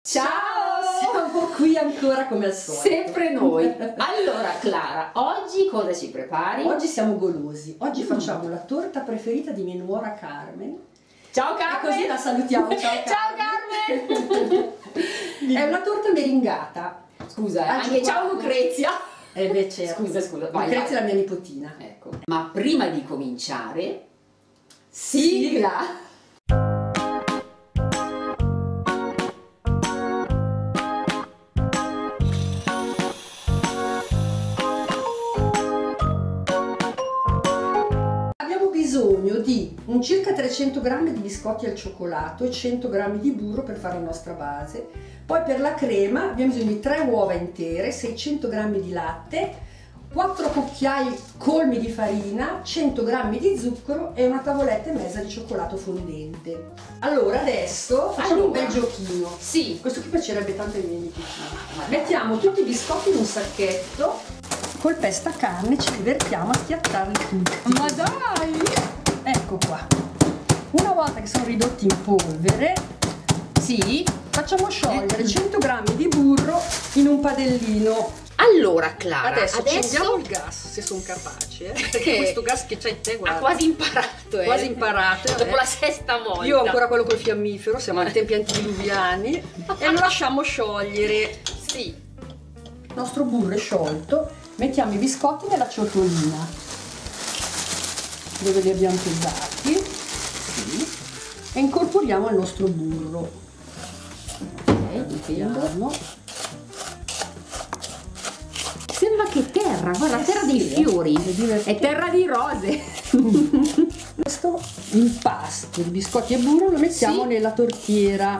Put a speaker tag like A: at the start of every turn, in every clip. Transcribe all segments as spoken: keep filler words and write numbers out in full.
A: Ciao!
B: Siamo qui ancora come al solito.
A: Sempre noi. Allora Clara, oggi cosa ci prepari?
B: Oggi siamo golosi. Oggi mm. facciamo la torta preferita di mia nuora Carmen.
A: Ciao Carmen!
B: E così la salutiamo. Ciao Carmen!
A: Ciao Carmen!
B: È una torta meringata.
A: Scusa, ah, anche ciao Lucrezia!
B: Eh beh, certo.
A: Scusa, scusa. Vai,
B: Lucrezia
A: vai.
B: è la mia nipotina.
A: Ecco. Ma prima di cominciare, sigla!
B: Bisogno di un circa trecento grammi di biscotti al cioccolato e cento grammi di burro per fare la nostra base. Poi per la crema abbiamo bisogno di tre uova intere, seicento grammi di latte, quattro cucchiai colmi di farina, cento grammi di zucchero e una tavoletta e mezza di cioccolato fondente. Allora adesso facciamo allora, un bel giochino.
A: Sì.
B: Questo qui piacerebbe tanto ai miei nipotini. Mettiamo tutti i biscotti in un sacchetto. Col pestacarne ci divertiamo a schiattarli tutti.
A: Ma dai!
B: Ecco qua. Una volta che sono ridotti in polvere,
A: sì,
B: facciamo sciogliere eh. cento grammi di burro in un padellino.
A: Allora Clara,
B: adesso,
A: adesso...
B: accendiamo il gas se sono capace, eh? Perché questo gas che c'è in te, guarda.
A: Ha quasi imparato, eh.
B: Quasi imparato.
A: Dopo
B: eh.
A: la sesta volta.
B: Io ho ancora quello col fiammifero, siamo ai tempi antediluviani e lo lasciamo sciogliere.
A: Sì.
B: Il nostro burro è sciolto. Mettiamo i biscotti nella ciotolina dove li abbiamo pesati, sì, e incorporiamo il nostro burro.
A: Ok, sembra che terra, guarda,
B: eh
A: terra
B: sì,
A: dei fiori,
B: è,
A: è terra di rose.
B: Questo impasto di biscotti e burro lo mettiamo sì. nella tortiera.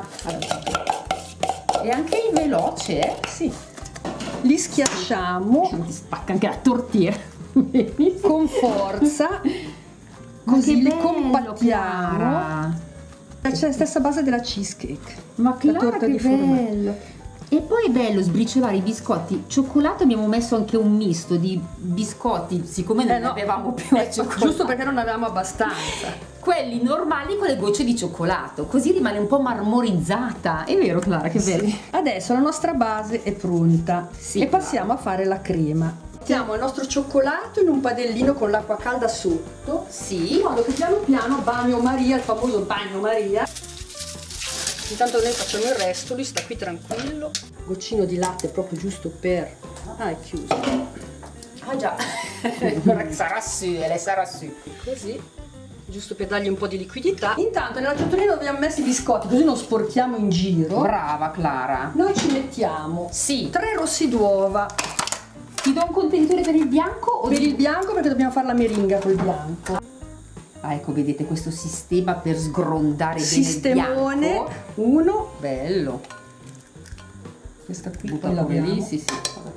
A: E anche veloce, eh?
B: Sì. Li schiacciamo,
A: si spacca anche la tortiera
B: con forza, così li compattiamo. C'è la stessa base della cheesecake.
A: Ma Clara,
B: la torta
A: che
B: di
A: bello! E poi è bello sbriciolare i biscotti. Cioccolato abbiamo messo anche un misto di biscotti, siccome non
B: eh no,
A: ne avevamo più
B: eh, giusto perché non avevamo abbastanza. Quelli
A: normali con le gocce di cioccolato, così rimane un po' marmorizzata. È vero Clara, che bello.
B: Sì. Adesso la nostra base è pronta, sì, e passiamo a fare la crema. Mettiamo il nostro cioccolato in un padellino con l'acqua calda sotto,
A: sì,
B: in modo che piano piano bagno Maria, il famoso bagno Maria. Intanto noi facciamo il resto, lui sta qui tranquillo. Goccino di latte proprio giusto per... Ah, è chiuso.
A: Ah già, sarà su, le sarà su.
B: Così, giusto per dargli un po' di liquidità. Intanto nella ciotolina dove abbiamo messo i biscotti, così non sporchiamo in giro.
A: Brava Clara.
B: Noi ci mettiamo
A: sì.
B: tre rossi d'uova.
A: Ti do un contenitore per il bianco? O
B: per
A: di...
B: il bianco, perché dobbiamo fare la meringa col bianco.
A: Ah, ecco, vedete questo sistema per sgrondare
B: Sistemone,
A: bene il bianco.
B: Uno.
A: Bello.
B: Questa qui
A: butta
B: poi l'abbiamo.
A: Lì, sì, sì.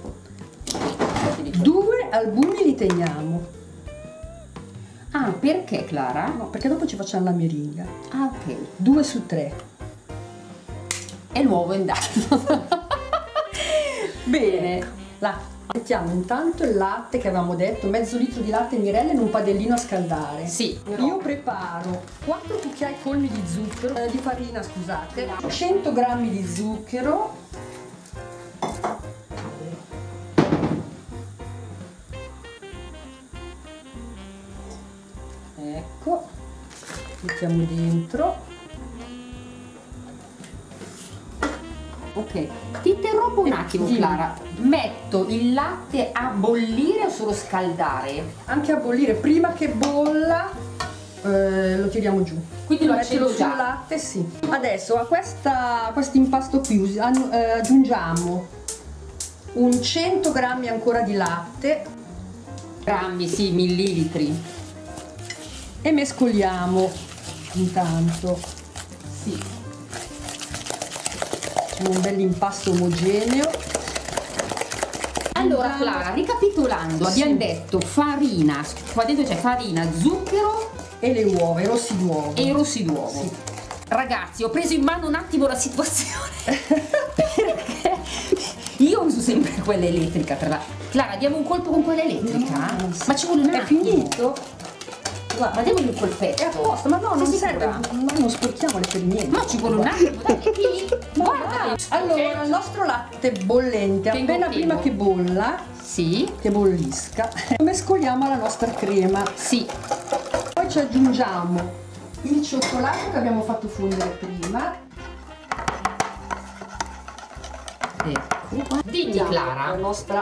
B: Due albumi li teniamo.
A: Ah, perché Clara?
B: No, perché dopo ci facciamo la meringa.
A: Ah, ok.
B: Due su tre.
A: È nuovo, è andato.
B: Bene. Ecco. La mettiamo intanto il latte che avevamo detto, mezzo litro di latte Mirella in un padellino a scaldare.
A: Sì.
B: Io preparo quattro cucchiai colmi di zucchero, eh, di farina, scusate, cento grammi di zucchero, ecco, mettiamo dentro.
A: Ok, ti interrompo un attimo Clara, metto il latte a bollire o solo scaldare?
B: Anche a bollire, prima che bolla eh, lo tiriamo giù.
A: Quindi lo
B: metterlo sul latte, sì. Adesso a questa, questo impasto qui eh, aggiungiamo un cento grammi ancora di latte.
A: Grammi, sì, millilitri.
B: E mescoliamo intanto.
A: Sì.
B: Un bel impasto omogeneo.
A: Allora Clara, ricapitolando, sì. abbiamo detto farina, qua dentro c'è farina, zucchero
B: e le uova, i rossi d'uovo.
A: E i rossi d'uovo. Sì. Ragazzi, ho preso in mano un attimo la situazione perché io uso sempre quella elettrica. Tra la... Clara, diamo un colpo con quella elettrica?
B: No,
A: ma ci vuole un
B: attimo. È finito? guarda.
A: Ma devo un colpetto.
B: È apposta, ma no, non
A: Sei
B: serve,
A: sicura?
B: ma non sporchiamole per niente.
A: Ma ci vuole un attimo, dai, qui.
B: Ma
A: Guarda.
B: va. Allora, il nostro latte bollente,
A: Tengo,
B: appena
A: tengo.
B: prima che bolla,
A: Sì,
B: che bollisca, mescoliamo la nostra crema.
A: sì.
B: Poi ci aggiungiamo il cioccolato che abbiamo fatto fondere prima.
A: Ecco. Dimmi
B: La
A: Clara.
B: nostra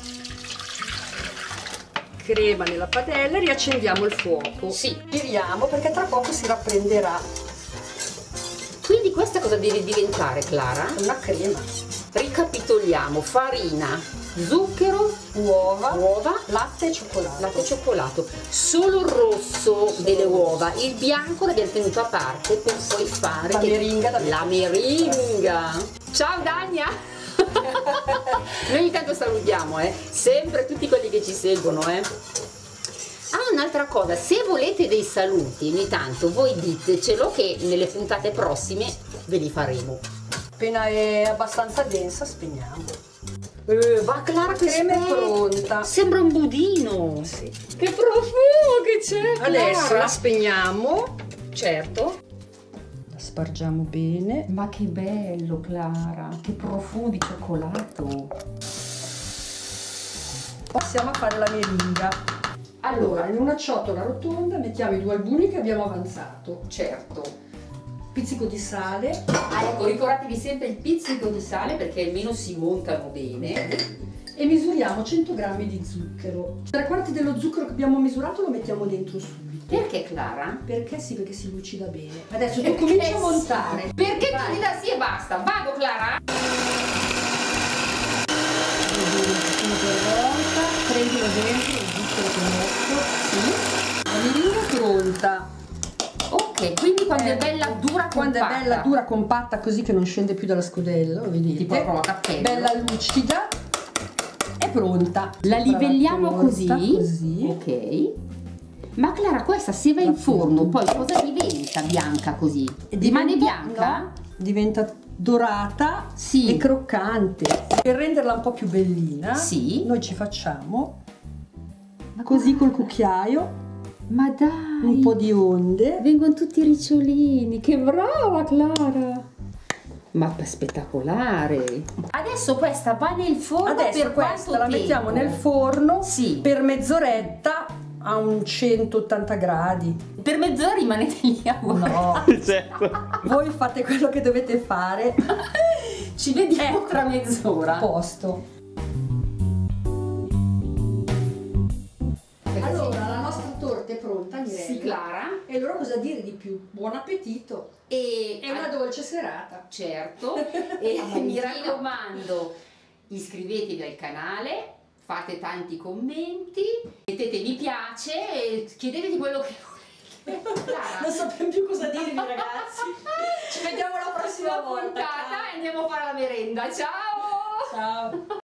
B: crema nella padella e riaccendiamo il fuoco.
A: Sì.
B: Giriamo perché tra poco si rapprenderà.
A: Quindi questa cosa deve diventare, Clara?
B: Una crema.
A: Ricapitoliamo: farina, zucchero,
B: Uova,
A: uova,
B: latte e cioccolato.
A: latte e cioccolato. Solo il rosso delle uova, il bianco l'abbiamo tenuto a parte per poi fare
B: La
A: che-
B: meringa da
A: la meringa. Ciao Dania! Noi ogni tanto salutiamo, eh? Sempre tutti quelli che ci seguono, eh? Ah, un'altra cosa, se volete dei saluti ogni tanto voi ditecelo che nelle puntate prossime ve li faremo.
B: Appena è abbastanza densa spegniamo.
A: Eh, va Clara, che
B: La crema è
A: aspetta.
B: pronta.
A: Sembra un budino.
B: Sì.
A: Che profumo che c'è,
B: Adesso
A: Clara.
B: la spegniamo,
A: Certo.
B: la spargiamo bene.
A: Ma che bello, Clara. Che profumo di cioccolato.
B: Passiamo a fare la meringa. Allora, in una ciotola rotonda mettiamo i due albuni che abbiamo avanzato.
A: Certo.
B: Pizzico di sale.
A: Ah, ecco, ricordatevi sempre il pizzico di sale perché almeno si montano bene.
B: E misuriamo cento grammi di zucchero. Tre quarti dello zucchero che abbiamo misurato lo mettiamo dentro subito.
A: Perché, Clara?
B: Perché sì, perché si lucida bene. Adesso tu cominci a montare.
A: Perché
B: Vai.
A: tu mi dai sì e basta. Vado, Clara.
B: Uno per volta, prendilo dentro il zucchero che ho messo. Sì. La meringa è pronta.
A: Ok, quindi quando è bella dura
B: Quando
A: compatta.
B: è bella, dura, compatta, così che non scende più dalla scodella, lo vedete?
A: Tipo proprio a cappello.
B: Bella lucida, è pronta.
A: La livelliamo
B: Torta,
A: così.
B: così.
A: Ok. Ma Clara, questa se va in
B: La
A: forno,
B: forno.
A: poi cosa diventa bianca così?
B: E
A: Rimane
B: diventa-
A: bianca?
B: no, diventa dorata
A: Sì.
B: e croccante. Per renderla un po' più bellina,
A: Sì.
B: noi ci facciamo così col cucchiaio,
A: Ma dai!
B: un po' di onde.
A: Vengono tutti i ricciolini, che brava Clara! Ma è spettacolare! Adesso questa va nel forno
B: Adesso
A: per
B: questa
A: quanto
B: la
A: tempo?
B: mettiamo nel forno
A: Sì.
B: per mezz'oretta a un centottanta gradi.
A: Per mezz'ora rimanete lì a guardare.
B: No,
C: Certo.
B: voi fate quello che dovete fare.
A: Ci vediamo
B: Ecco.
A: tra mezz'ora.
B: A posto. Allora, la nostra torta è pronta, Mirella.
A: Sì, Clara.
B: E allora cosa dire di più? Buon appetito
A: E
B: e una dolce serata.
A: certo. E
B: Amontino.
A: mi raccomando, iscrivetevi al canale, fate tanti commenti, mettete mi piace e chiedetevi quello che volete. Clara.
B: Non sappiamo più cosa dirvi, ragazzi. Ci vediamo la prossima
A: Prossima
B: volta.
A: puntata e andiamo a fare la merenda. Ciao!
B: Ciao.